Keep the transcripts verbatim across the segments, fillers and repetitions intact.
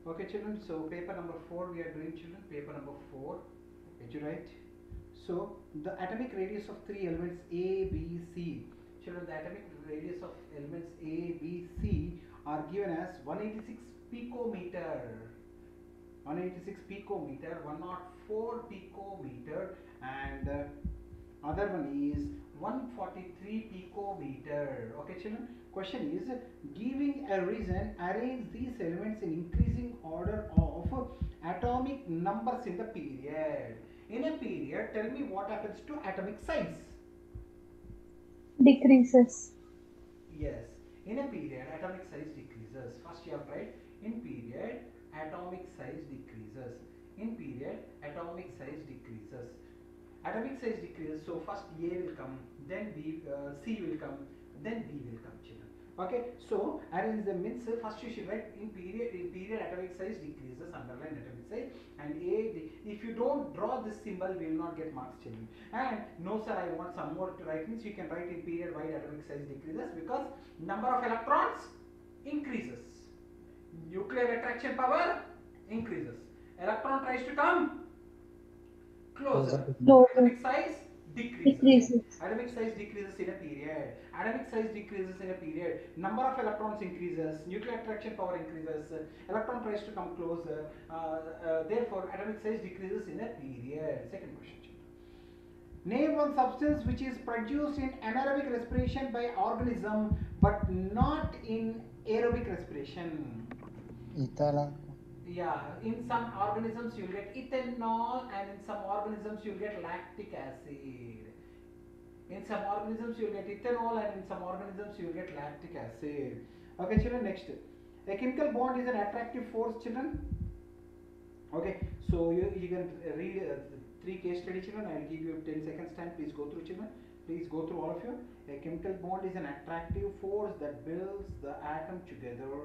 Okay, children. So paper number four we are doing, children. Paper number four. Did you write? So the atomic radius of three elements A, B, C. Children, the atomic radius of elements A, B, C are given as one hundred eighty-six picometer. one hundred eighty-six picometer, one hundred four picometer, and uh, other one is one hundred forty-three picometer. Okay, children. Question is, giving a reason, arrange these elements in increasing order of atomic numbers in the period. In a period, tell me what happens to atomic size. Decreases. Yes, in a period, atomic size decreases. First you have to write, in period, atomic size decreases. In period, atomic size decreases. Atomic size decreases, so first A will come, then B, uh, C will come, then B will come, children. Okay, so arrange the means, uh, first you should write in period, in period atomic size decreases, underline atomic size, and A, the, if you don't draw this symbol, we will not get marks, children. And no sir, I want some more to write, means you can write in period wide atomic size decreases because number of electrons increases. Nuclear attraction power increases. Electron tries to come closer. Closer. Atomic size decreases. Decreases. Atomic size decreases in a period. Atomic size decreases in a period. Number of electrons increases. Nuclear attraction power increases. Electron tries to come closer. Uh, uh, therefore, atomic size decreases in a period. Second question. Name one substance which is produced in anaerobic respiration by organism but not in aerobic respiration. Ethanol. Yeah, in some organisms you'll get ethanol, and in some organisms you'll get lactic acid. In some organisms you'll get ethanol, and in some organisms you'll get lactic acid. Okay, children, next. A chemical bond is an attractive force, children. Okay, so you, you can read uh, three case study, children. I will give you ten seconds time. Please go through, children. Please go through all of you. A chemical bond is an attractive force that builds the atom together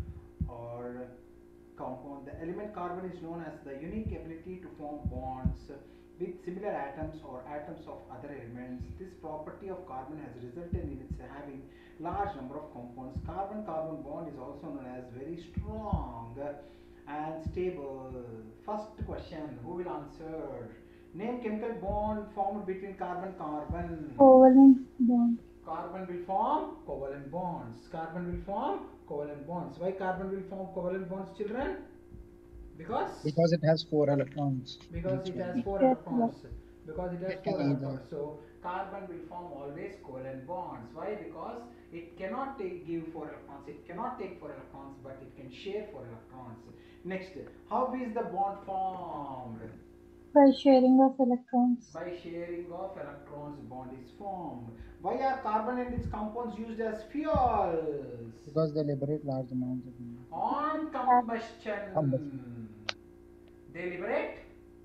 or compound. The element carbon is known as the unique ability to form bonds with similar atoms or atoms of other elements. This property of carbon has resulted in its having large number of compounds. Carbon-carbon bond is also known as very strong and stable. First question, who will answer? Name chemical bond formed between carbon-carbon. Covalent bond. Carbon will form covalent bonds. Carbon will form covalent bonds. Why carbon will form covalent bonds, children? Because Because it has four electrons. because Each it has one. four Yes, electrons. Because it has It four can either. electrons. So carbon will form always covalent bonds. Why? Because it cannot take give four electrons. It cannot take four electrons, but it can share four electrons. Next, how is the bond formed? By sharing of electrons. By sharing of electrons, bond is formed. Why are carbon and its compounds used as fuels? Because they liberate large amounts of energy. On combustion, Combustion. they liberate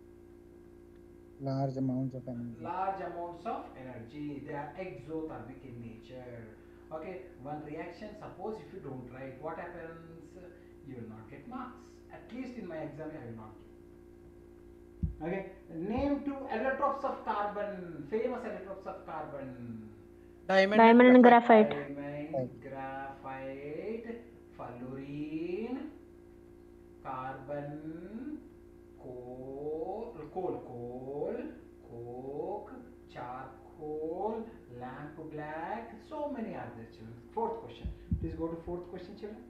Large amounts of energy. large amounts of energy. They are exothermic in nature. Okay, one reaction, suppose if you don't write, what happens? You will not get marks. At least in my exam, I will not give. Okay, name two allotropes of carbon, famous allotropes of carbon. Diamond and Diamond and graphite. graphite. Diamond, graphite, fullerene, carbon, coal, coal, coal, coke, charcoal, lamp black. So many are there, children. Fourth question. Please go to fourth question, children.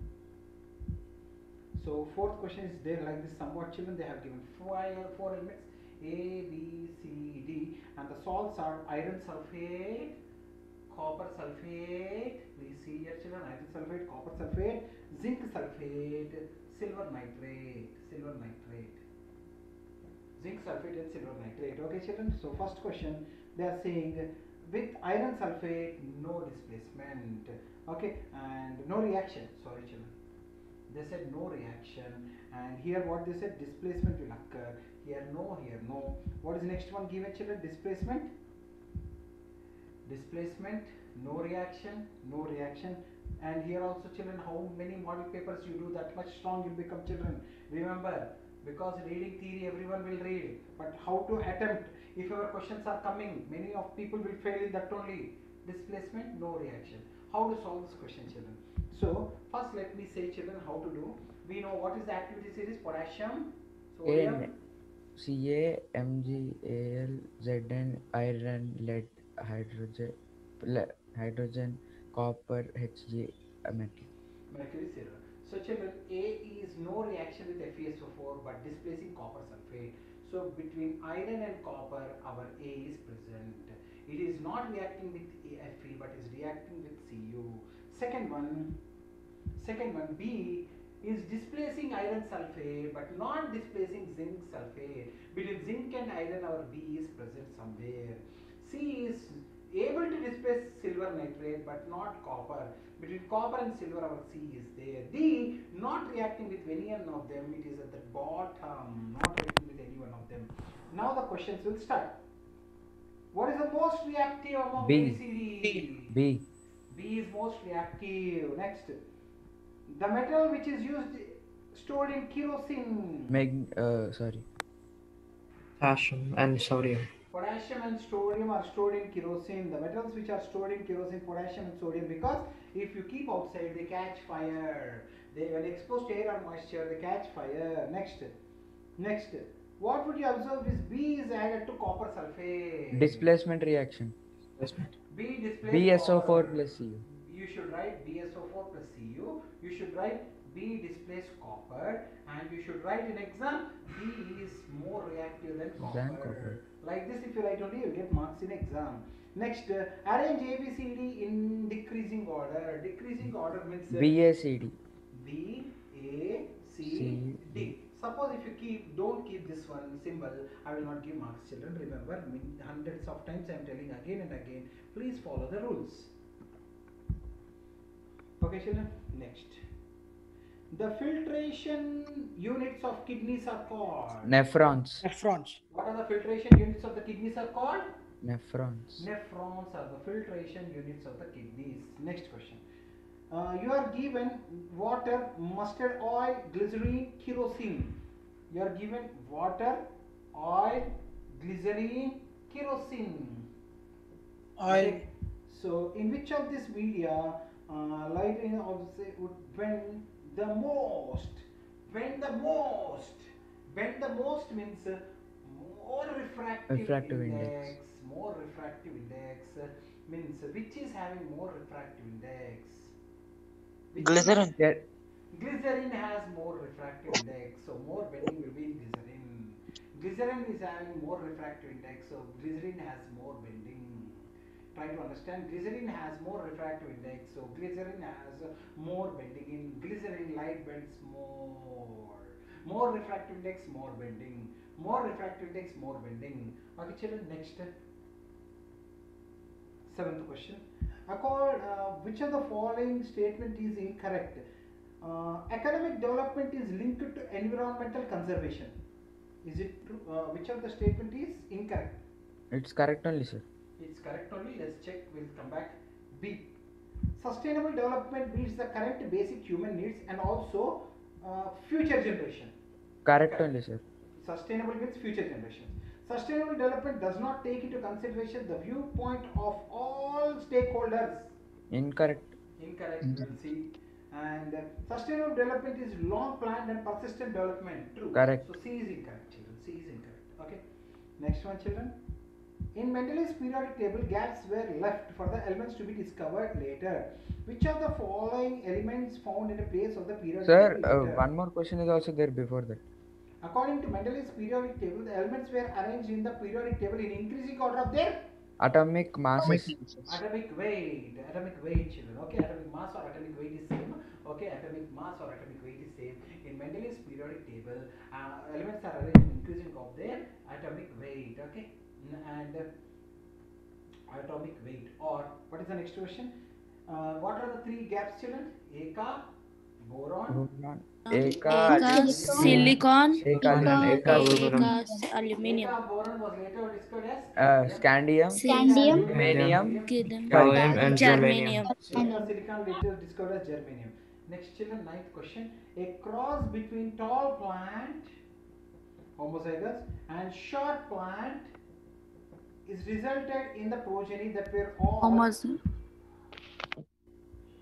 So fourth question is there like this somewhat, children. They have given four, four elements A, B, C, D, and the salts are iron sulfate, copper sulfate. Please see here, children. Iron sulfate, copper sulfate, zinc sulfate, silver nitrate, silver nitrate, zinc sulfate and silver nitrate. Okay, children. So first question, they are saying with iron sulfate no displacement. Okay, and no reaction. Sorry, children. They said no reaction, and here what they said, displacement will occur. Here no, here no. What is the next one given, children? Displacement. Displacement, no reaction, no reaction. And here also, children, how many model papers you do, that much strong you become, children. Remember, because reading theory everyone will read, but how to attempt, if our questions are coming, many of people will fail in that only. Displacement, no reaction. How to solve this question, children? So first let me say children how to do. We know what is the activity series: potassium, A, sodium, Ca, Mg, Al, Zn, iron, lead, hydrogen, le- hydrogen, copper, Hg, metal. mercury, silver. So children, A is no reaction with F e S O four but displacing copper sulfate. So between iron and copper, our A is present. It is not reacting with Fe but is reacting with Cu. Second one, second one B is displacing iron sulfate but not displacing zinc sulfate. Between zinc and iron, our B is present somewhere. C is able to displace silver nitrate but not copper. Between copper and silver, our C is there. D not reacting with any one of them. It is at the bottom, not reacting with any one of them. Now the questions will start. What is the most reactive among B. A, B, C, D? B. B is most reactive. Next, the metal which is used stored in kerosene. Mag, uh, sorry. Potassium and sodium. Potassium and sodium are stored in kerosene. The metals which are stored in kerosene, potassium and sodium, because if you keep outside, they catch fire. They, when exposed to air or moisture, they catch fire. Next, next, what would you observe is B is added to copper sulfate. Displacement reaction. Displacement. B displaces B S O four copper. plus Cu. You should write B S O four plus Cu. You should write B displace copper, and you should write in exam B is more reactive than copper. Than copper. Like this, if you write only, you get marks in exam. Next, uh, arrange A, B, C, D in decreasing order. Decreasing order means uh, B A C D. B, A, C, C, D. Suppose if you keep, don't keep this one symbol, I will not give marks, children. Remember, hundreds of times I am telling again and again. Please follow the rules. Okay, children. Next, the filtration units of kidneys are called Nephrons. Nephrons. What are the filtration units of the kidneys are called? Nephrons. Nephrons are the filtration units of the kidneys. Next question. Uh, you are given water, mustard oil, glycerine, kerosene. You are given water, oil, glycerine, kerosene. Oil. Okay. So, in which of this media uh, lighting of say would bend the most? Bend the most. Bend the most means uh, more refractive, Refractive index, index. More refractive index uh, means uh, which is having more refractive index? Which Glycerin. Yeah. Glycerin has more refractive index, so more bending will be in glycerin. Glycerin is having more refractive index, so glycerin has more bending. Try to understand. Glycerin has more refractive index, so glycerin has more bending. In glycerin, light bends more. More refractive index, more bending. More refractive index, more bending. Okay, children. Next, seventh question. Accord, uh, which of the following statement is incorrect? Uh, economic development is linked to environmental conservation. Is it true? Uh, which of the statement is incorrect? It's correct only, sir. It's correct only. Let's check. We'll come back. B. Sustainable development meets the current basic human needs and also uh, future generation. Correct Correct. only, sir. Sustainable means future generations. Sustainable development does not take into consideration the viewpoint of all stakeholders. Incorrect. Incorrect. We will see. And uh, sustainable development is long planned and persistent development. True. Correct. So C is incorrect, children. C is incorrect. Okay. Next one, children. In Mendeleev's periodic table, gaps were left for the elements to be discovered later. Which of the following elements found in a place of the periodic Sir, table uh, later? one more question is also there before that. According to Mendeleev's periodic table, the elements were arranged in the periodic table in increasing order of their Atomic masses. atomic weight. Atomic weight, children. Okay, atomic mass or atomic weight is same. Okay, atomic mass or atomic weight is same. In Mendeleev's periodic table, uh, elements are arranged in increasing of their atomic weight. Okay, and uh, atomic weight. Or what is the next question? Uh, what are the three gaps, children? Eka, boron, Boron. Eka, Eka. silicon, Eka. Eka, Eka. aluminum. Eka, aluminium. Eka, boron was later discovered as Uh, scandium. Scandium, Germanium. Gallium and germanium. Silicon, silicon later discovered as germanium. Next, children, ninth question. A cross between tall plant, homozygous, and short plant is resulted in the progeny that were all homozygous.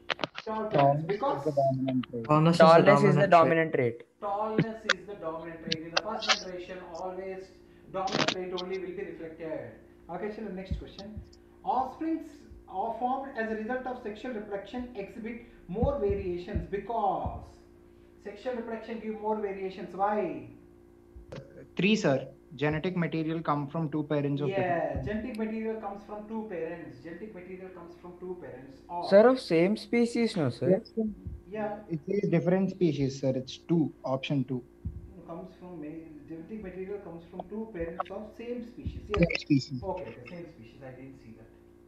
Tall Tallness parents. Because is the dominant trait. Tallness is the Tallness is the dominant trait. dominant trait. tallness is the dominant trait. In the first generation, always dominant trait only will be reflected. Okay, so the next question. Offsprings are formed as a result of sexual reproduction exhibit more variations because sexual reproduction give more variations. Why? Three, sir. Genetic material come from two parents of Yeah, different. genetic material comes from two parents. Genetic material comes from two parents. Or Sir, of same species, no, sir? Yes, sir. yeah, It is different species, sir. It's two. Option two. comes from many. Genetic material comes from two parents of same species. Yes. Same species. Okay, okay, same species. I didn't see that.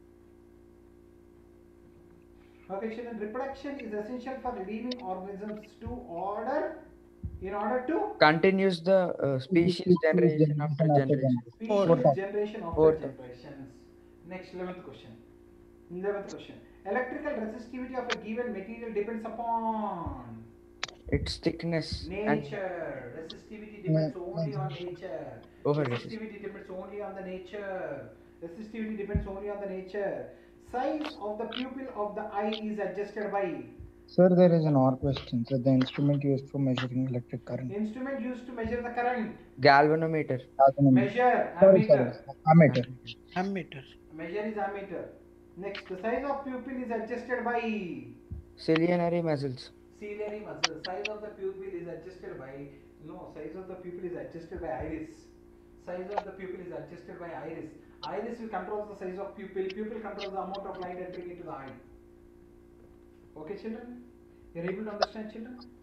Okay, children, reproduction is essential for living organisms to order, in order to Continues the uh, species generation after generation. species Fourth. generation after Fourth. generations. Next, eleventh question. eleventh question. Electrical resistivity of a given material depends upon Its thickness and nature. Resistivity depends only on nature. Over Resistivity depends only on the nature. Resistivity depends only on the nature. Size of the pupil of the eye is adjusted by Sir, there is an or question. So the instrument used for measuring electric current. instrument used to measure the current. galvanometer. Measure Sorry, ammeter. sorry. Ammeter. Ammeter. Measure is ammeter. Next, the size of pupil is adjusted by Ciliary muscles. ciliary muscle. Size of the pupil is adjusted by no. Size of the pupil is adjusted by iris. Size of the pupil is adjusted by iris. Iris will control the size of pupil. Pupil controls the amount of light entering into the eye. Okay, children? You're able to understand, children?